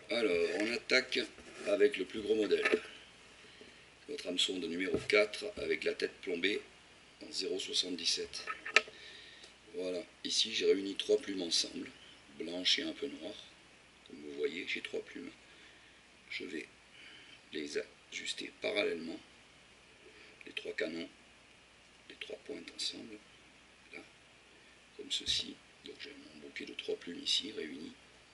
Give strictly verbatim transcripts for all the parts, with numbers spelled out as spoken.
Alors, on attaque avec le plus gros modèle. Notre hameçon de numéro quatre avec la tête plombée en zéro virgule soixante-dix-sept. Voilà, ici j'ai réuni trois plumes ensemble, blanche et un peu noire. Comme vous voyez, j'ai trois plumes. Je vais les ajuster parallèlement, les trois canons, les trois pointes ensemble, là, comme ceci. Donc j'ai mon bouquet de trois plumes ici réunies.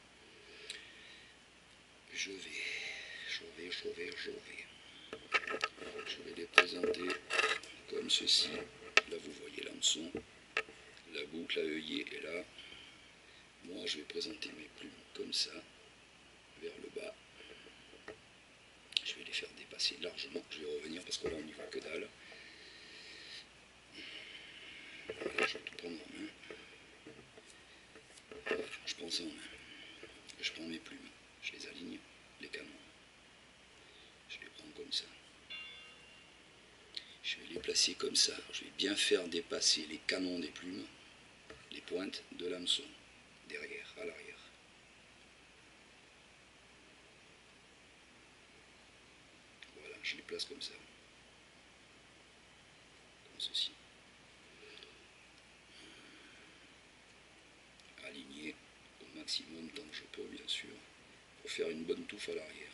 Je vais, je vais, je vais, je vais. Je vais les présenter comme ceci. Là vous voyez l'hameçon, la boucle à œillet est là. Moi je vais présenter mes plumes comme ça, vers le bas. Je vais les faire dépasser largement. Je vais revenir parce que là on n'y voit que dalle. Voilà, je vais tout prendre en main. Voilà, je prends ça en main. Je prends mes plumes, je les aligne, les canons. Je les prends comme ça. Je vais les placer comme ça. Je vais bien faire dépasser les canons des plumes, les pointes de l'hameçon, derrière, à l'arrière. Voilà, je les place comme ça. Comme ceci. Aligné au maximum tant que je peux, bien sûr, pour faire une bonne touffe à l'arrière.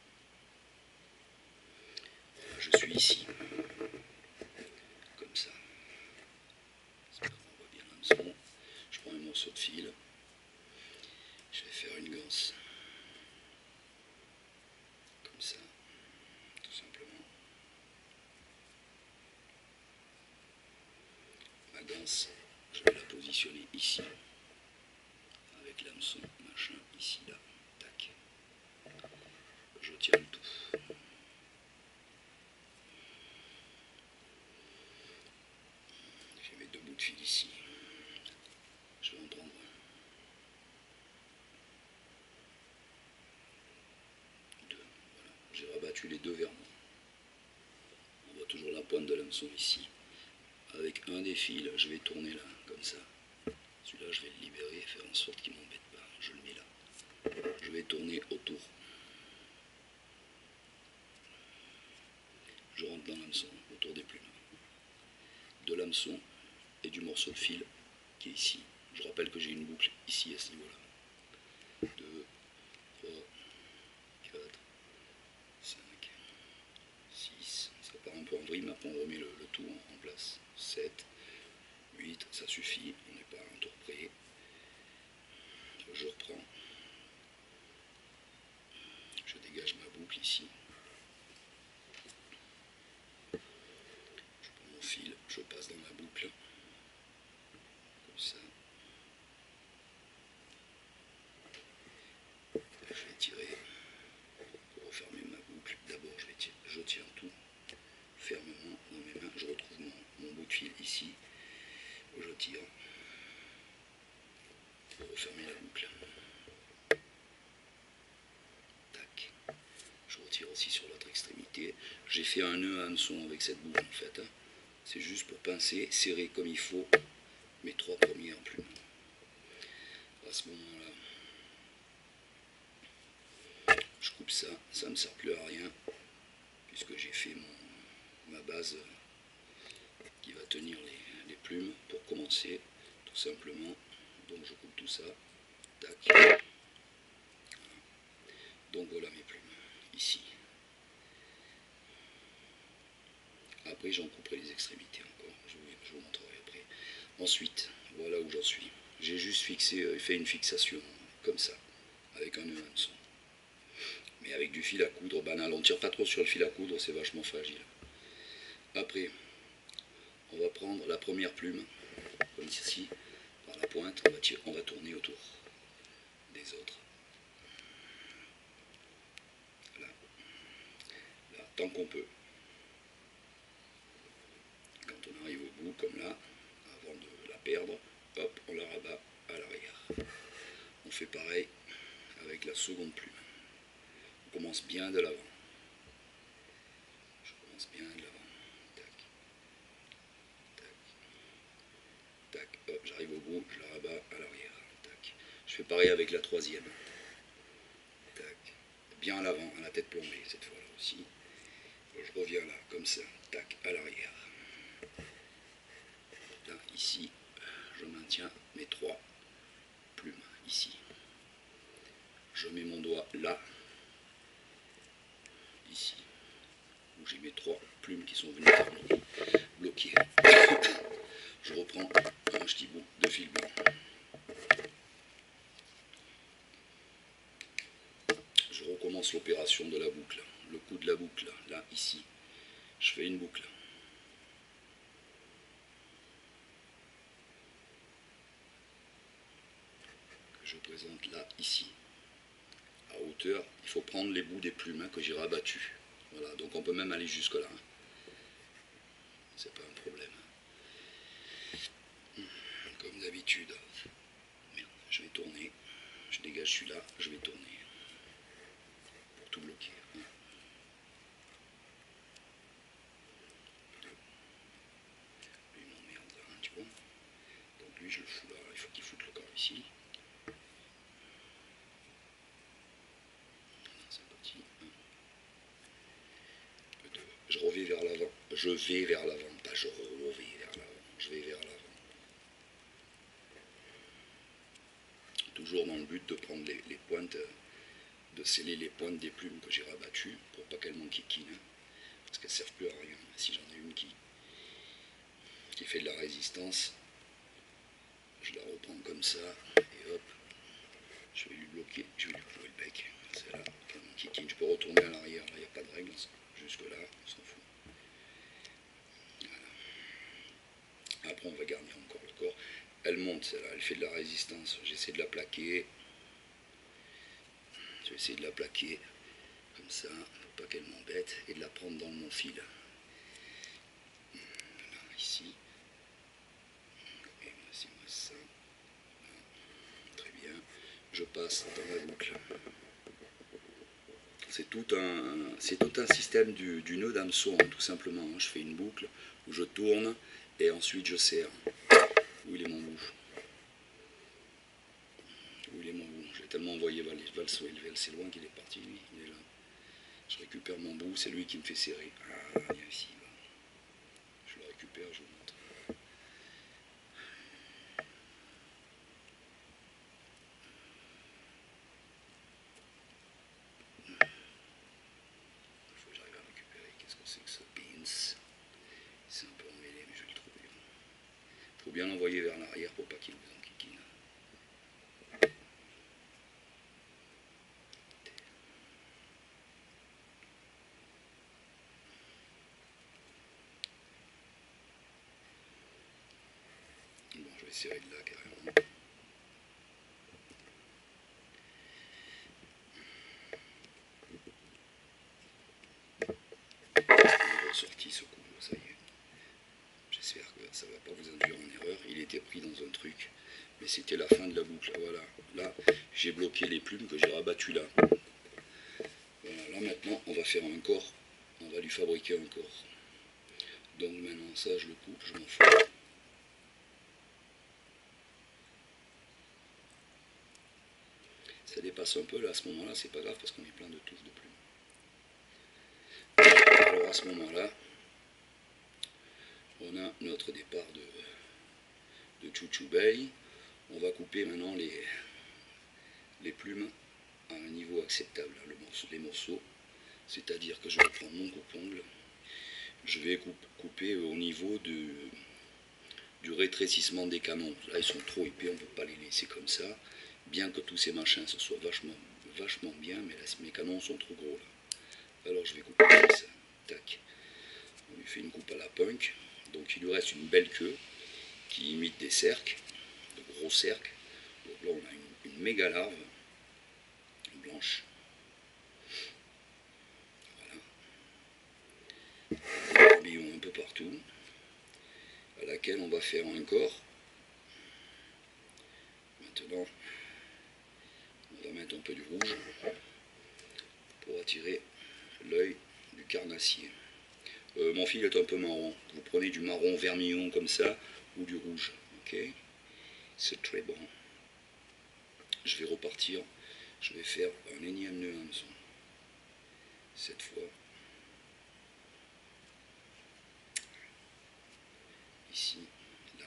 Voilà, je suis ici. Comme ça. J'espère qu'on voit bien l'hameçon. Je prends un morceau de fil. Je vais faire une ganse. Comme ça. Tout simplement. Ma ganse, je vais la positionner ici. Avec l'hameçon, machin, ici, là. Tac. Je tiens le tout. J'ai mes deux bouts de fil ici. Je vais en prendre deux. Voilà. J'ai rabattu les deux vers moi. On voit toujours la pointe de l'hameçon ici. Avec un des fils, je vais tourner là, comme ça. Celui-là, je vais le libérer et faire en sorte qu'il ne m'embête pas. Je le mets là. Je vais tourner autour. Je rentre dans l'hameçon, autour des plumes. De l'hameçon et du morceau de fil qui est ici. Je rappelle que j'ai une boucle ici à ce niveau-là. deux, trois, quatre, cinq, six. Ça part un peu en vrille, mais après on remet le, le tout en, en place. sept, huit, ça suffit, on n'est pas à un tour près. Je reprends. Je dégage ma boucle ici. Je prends mon fil, je passe dans ma boucle. Comme ça. Je vais tirer pour refermer ma boucle. D'abord, je vais tirer, je tiens tout fermement dans mes mains. Je retrouve mon, mon bout de fil ici. Je tire pour refermer la boucle. Tac. Je retire aussi sur l'autre extrémité. J'ai fait un nœud à hameçon avec cette boucle en fait. C'est juste pour pincer, serrer comme il faut mes trois premières plumes. À ce moment-là, je coupe ça, ça ne me sert plus à rien, puisque j'ai fait mon, ma base qui va tenir les, les plumes pour commencer, tout simplement. Donc je coupe tout ça, tac. Donc voilà mes plumes, ici. Après j'en couperai les extrémités encore, je vous, je vous montrerai après. Ensuite, voilà où j'en suis. J'ai juste fixé, euh, fait une fixation comme ça, avec un nœud hameçon. Mais avec du fil à coudre banal, on ne tire pas trop sur le fil à coudre, c'est vachement fragile. Après, on va prendre la première plume, comme ici, par la pointe, on va, tirer, on va tourner autour des autres. Là, là tant qu'on peut. Quand on arrive au bout, comme là, avant de la perdre, hop, on la rabat à l'arrière. On fait pareil avec la seconde plume. On commence bien de l'avant. Je commence bien de l'avant. Tac, tac, tac, hop, j'arrive au bout, je la rabats à l'arrière. Tac. Je fais pareil avec la troisième. Tac, bien à l'avant, à la tête plombée cette fois-là aussi. Je reviens là, comme ça, tac, à l'arrière. Là, ici, je maintiens mes trois plumes, ici. Je mets mon doigt là, ici, où j'ai mes trois plumes qui sont venues bloquer. Je reprends un petit bout de fil blanc. Je recommence l'opération de la boucle, le coup de la boucle, là, ici. Je fais une boucle. Que je présente là, ici. À hauteur, il faut prendre les bouts des plumes hein, que j'ai rabattus. Voilà, donc on peut même aller jusque là. Hein. C'est pas un problème. Comme d'habitude. Merde, je vais tourner. Je dégage celui-là, je vais tourner. Pour tout bloquer. Hein. Lui m'emmerde là, hein, tu vois. Donc lui je le fous là, il faut qu'il foute le corps ici. C'est parti. Je reviens vers l'avant. Je vais vers l'avant, pas je reviens vers l'avant. Je vais vers l'avant. Toujours dans le but de prendre les, les pointes, de sceller les pointes des plumes que j'ai rabattues pour pas qu'elles m'enquiquinent. Hein, parce qu'elles ne servent plus à rien. Si j'en ai une qui, qui fait de la résistance, je la reprends comme ça, et hop, je vais lui bloquer, je vais lui clouer le bec. C'est là qu'elle m'enquiquine. Je peux retourner à l'arrière, là il n'y a pas de règle, jusque là, on s'en fout. Voilà. Après on va garnir encore le corps. Elle monte, celle-là, elle fait de la résistance. J'essaie de la plaquer. Je vais essayer de la plaquer comme ça, pour pas qu'elle m'embête, et de la prendre dans mon fil. Là, ici. Et c'est moi ça. Très bien. Je passe dans la boucle. C'est tout un, c'est tout un système du, du nœud d'hameçon, hein, tout simplement. Je fais une boucle où je tourne et ensuite je serre. Où il est mon bout? Où il est mon bout? J'ai tellement envoyé valser loin qu'il est parti, lui. Il est là. Je récupère mon bout, c'est lui qui me fait serrer. Ah, il est ici. Je le récupère, je vous montre. Il faut que j'arrive à le récupérer. Qu'est-ce que c'est que ce beans? C'est un peu emmêlé, mais je vais le trouver. Il faut bien l'envoyer vers l'arrière pour pas qu'il vous enquiquine. Bon, je vais serrer de là carrément. Il est ressorti ce coup, ça y est. J'espère que ça ne va pas vous induire en erreur. Il était pris dans un truc, mais c'était la fin de la boucle. Voilà, là j'ai bloqué les plumes que j'ai rabattues là. Voilà, là maintenant on va faire un corps. On va lui fabriquer un corps. Donc maintenant ça je le coupe, je m'en fous. Ça dépasse un peu là à ce moment-là, c'est pas grave parce qu'on est plein de touffes de plumes. Alors à ce moment-là, on a notre départ de, de Chouchou Bay. On va couper maintenant les, les plumes à un niveau acceptable, le morceau, les morceaux. C'est-à-dire que je vais prendre mon coupe-ongle, je vais couper au niveau de, du rétrécissement des canons. Là ils sont trop épais, on ne peut pas les laisser comme ça. Bien que tous ces machins ce soit vachement, vachement bien, mais là, mes canons sont trop gros là. Alors je vais couper comme ça. Tac. On lui fait une coupe à la punk. Donc il lui reste une belle queue qui imite des cercles, de gros cercles. Donc là on a une, une méga larve blanche. Voilà. Des tourbillons un peu partout. À laquelle on va faire un corps. Maintenant, on va mettre un peu du rouge pour attirer l'œil du carnassier. Euh, mon fil est un peu marron. Vous prenez du marron vermillon comme ça ou du rouge. Ok, c'est très bon. Je vais repartir. Je vais faire un énième nœud hameçon. cette fois. Ici, là.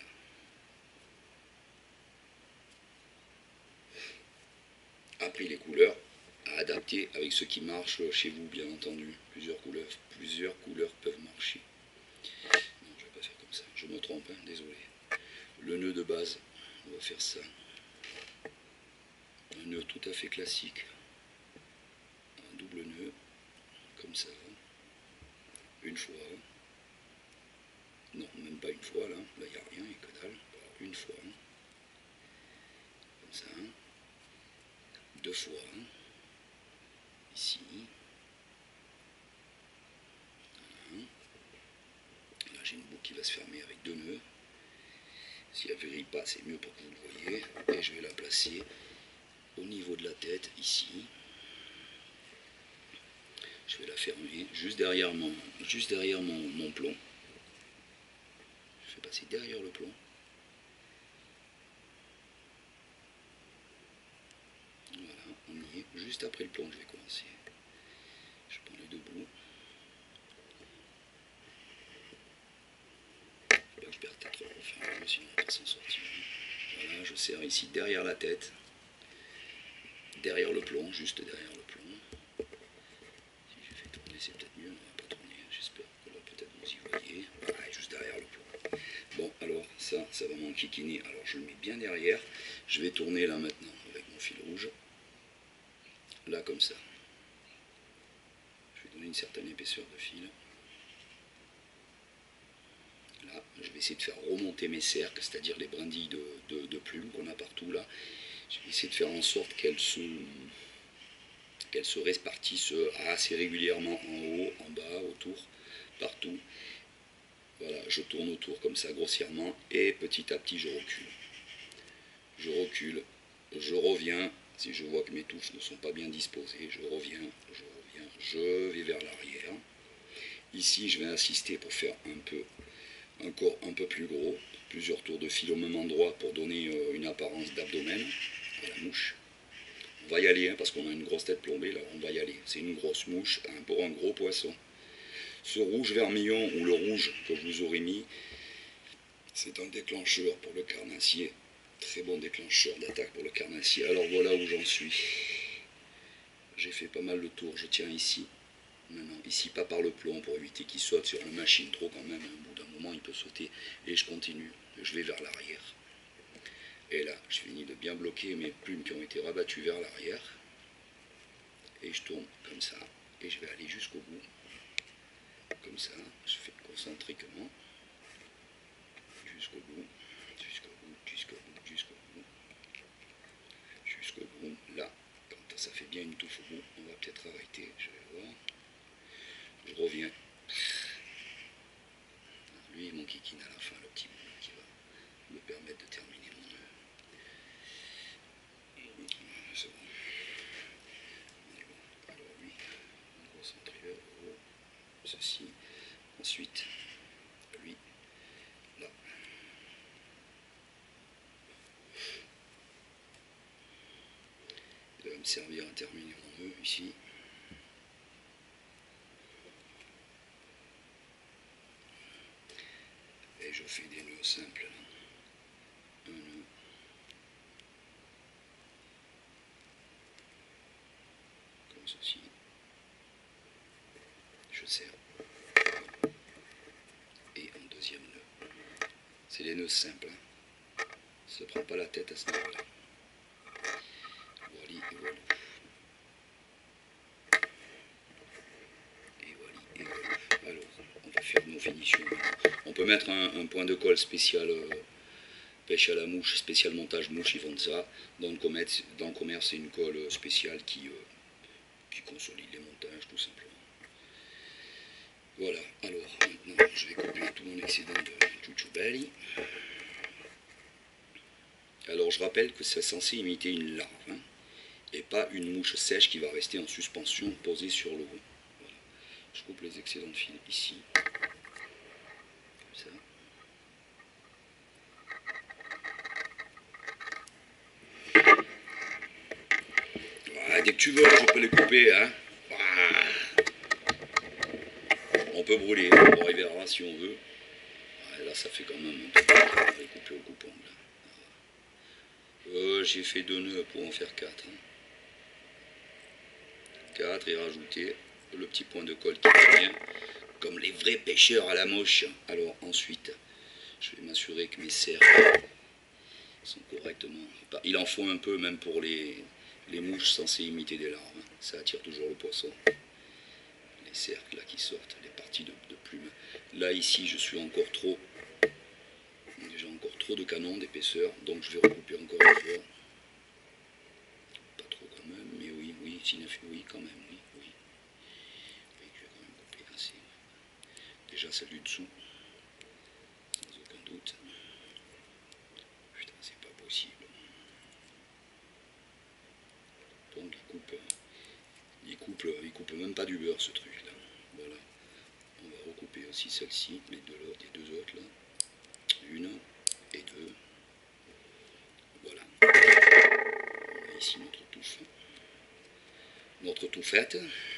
Après les couleurs, à adapter avec ce qui marche chez vous, bien entendu. Plusieurs couleurs, plusieurs couleurs peuvent marcher. Non, je vais pas faire comme ça. Je me trompe, hein, désolé. Le nœud de base, on va faire ça. Un nœud tout à fait classique. Un double nœud, comme ça. Une fois. Non, même pas une fois, là. Là, il n'y a rien, il n'y a que dalle. Alors, une fois. Comme ça. Deux fois. Ici. Voilà. Là, j'ai une boucle qui va se fermer avec deux nœuds. Si elle ne vrille pas, c'est mieux pour que vous le voyez. Et je vais la placer au niveau de la tête, ici. Je vais la fermer juste derrière mon, juste derrière mon, mon plomb. Je vais passer derrière le plomb. Voilà, on y est. Juste après le plomb, je vais commencer. Je prends les deux bouts. Faut pas que je perde peut-être enfin, sinon on va pas s'en sortir. Voilà, je serre ici derrière la tête. Derrière le plomb, juste derrière le plomb. Si je fais tourner, c'est peut-être mieux. On va pas tourner, j'espère que là peut-être vous y voyez. Voilà, juste derrière le plomb. Bon, alors ça, ça va m'enquiquiner. Alors je le mets bien derrière. Je vais tourner là maintenant avec mon fil rouge. Là comme ça. Je vais donner une certaine épaisseur de fil. Là, je vais essayer de faire remonter mes cercles, c'est-à-dire les brindilles de, de, de plumes qu'on a partout là. Je vais essayer de faire en sorte qu'elles se, qu'elles se répartissent assez régulièrement en haut, en bas, autour, partout. Voilà, je tourne autour comme ça grossièrement et petit à petit je recule. Je recule, je reviens. Si je vois que mes touches ne sont pas bien disposées, je reviens, je reviens, je vais vers l'arrière. Ici, je vais insister pour faire un peu, un corps un peu plus gros, plusieurs tours de fil au même endroit pour donner une apparence d'abdomen à la mouche. On va y aller, hein, parce qu'on a une grosse tête plombée, là, on va y aller. C'est une grosse mouche hein, pour un gros poisson. Ce rouge vermillon, ou le rouge que je vous aurais mis, c'est un déclencheur pour le carnassier. Très bon déclencheur d'attaque pour le carnassier. Alors voilà où j'en suis. J'ai fait pas mal le tour, je tiens ici. Maintenant, ici pas par le plomb pour éviter qu'il saute sur la machine trop quand même. Au bout d'un moment, il peut sauter. Et je continue. Je vais vers l'arrière. Et là, je finis de bien bloquer mes plumes qui ont été rabattues vers l'arrière. Et je tourne comme ça. Et je vais aller jusqu'au bout. Comme ça. Je fais concentriquement. Jusqu'au bout. Jusqu'au bout. Jusqu'au bout. Jusqu'au bout. Jusqu'au bout. Là, quand ça fait bien une touffe au bout, on va peut-être arrêter. Je vais voir. Je reviens. Lui et mon kikine à la fin, le petit bout qui va me permettre de terminer mon nœud. C'est bon. On est bon. Alors lui, un gros centrifuge, ceci. Ensuite, lui, là. Il va me servir à terminer mon nœud ici. Et je fais des nœuds simples. Un nœud. Comme ceci. Je serre. Et un deuxième nœud. C'est les nœuds simples. Hein. Ça ne prend pas la tête à ce niveau-là. Voilà et voilà. Et voilà et voilà. Alors, on va faire nos finitions. On peut mettre un, un point de colle spécial euh, pêche à la mouche, spécial montage mouche, ils vendent ça. Dans le commerce, dans le commerce c'est une colle spéciale qui, euh, qui consolide les montages tout simplement. Voilà, alors maintenant je vais couper tout mon excédent de Chuchu Belly. Alors je rappelle que c'est censé imiter une larve, hein, et pas une mouche sèche qui va rester en suspension posée sur le haut. Voilà. Je coupe les excédents de fil ici, comme ça. Voilà, dès que tu veux, je peux les couper, hein. Voilà. On peut brûler, on peut arriver à si on veut. Ouais, là, ça fait quand même un peu. On va couper au coupe-ongle. Euh, J'ai fait deux nœuds pour en faire quatre. Hein. quatre et rajouter le petit point de colle qui va bien, comme les vrais pêcheurs à la moche. Alors ensuite, je vais m'assurer que mes cercles sont correctement. Il en faut un peu même pour les, les mouches censées imiter des larves. Ça attire toujours le poisson. Les cercles là qui sortent, les parties de, de plumes. Là ici je suis encore trop. J'ai encore trop de canons d'épaisseur, donc je vais recouper encore une fois. Pas trop quand même, mais oui, oui, oui quand même, oui, oui. Oui, je vais quand même couper assez. Déjà celle du dessous, sans aucun doute. Putain, c'est pas possible. Donc il coupe, il coupe, il coupe même pas du beurre ce truc là. Voilà. On va recouper aussi celle-ci, les deux, les deux autres là. Une et deux. Voilà. On a ici notre touffe. Notre touffette.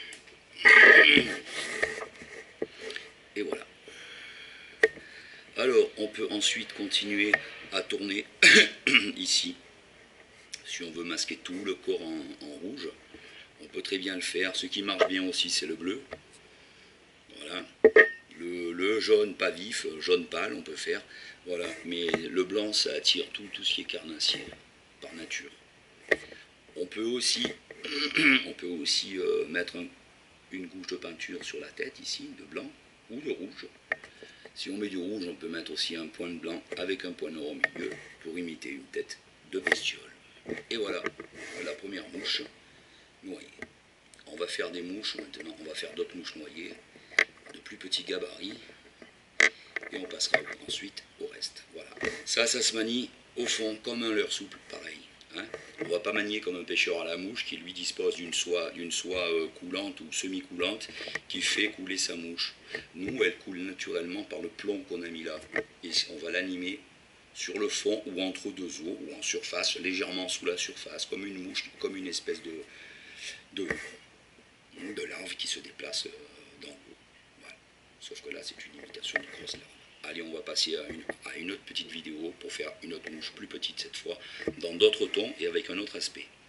Et voilà. Alors, on peut ensuite continuer à tourner ici. Si on veut masquer tout le corps en, en rouge, on peut très bien le faire. Ce qui marche bien aussi, c'est le bleu. Voilà. Le, le jaune pas vif, jaune pâle, on peut faire. Voilà. Mais le blanc, ça attire tout, tout ce qui est carnassier, par nature. On peut aussi, on peut aussi euh, mettre un, une goutte de peinture sur la tête, ici, de blanc, ou de rouge. Si on met du rouge, on peut mettre aussi un point de blanc avec un point noir au milieu pour imiter une tête de bestiole. Et voilà, la première mouche noyée. On va faire des mouches maintenant, on va faire d'autres mouches noyées, de plus petits gabarits, et on passera ensuite au reste. Voilà. Ça, ça se manie au fond comme un leurre souple, pareil. Hein, on ne va pas manier comme un pêcheur à la mouche qui lui dispose d'une soie, d'une soie euh, coulante ou semi-coulante qui fait couler sa mouche. Nous, elle coule naturellement par le plomb qu'on a mis là. Et on va l'animer sur le fond ou entre deux eaux ou en surface, légèrement sous la surface, comme une mouche, comme une espèce de, de, de larve qui se déplace dans l'eau. Voilà. Sauf que là, c'est une imitation de grosse larve. Allez, on va passer à une, à une autre petite vidéo pour faire une autre mouche plus petite cette fois, dans d'autres tons et avec un autre aspect.